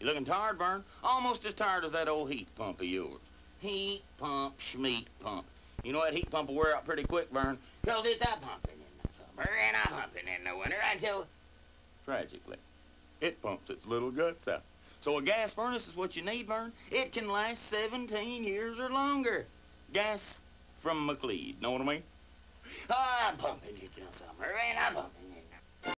You looking tired, Vern? Almost as tired as that old heat pump of yours. Heat pump, schmeat pump. You know that heat pump will wear out pretty quick, Vern, 'cause it's a pumping in the summer and a pumping in the winter until, tragically, it pumps its little guts out. So a gas furnace is what you need, Vern. It can last 17 years or longer. Gas from McLeod, know what I mean? I'm pumping it in the summer and I'm pumping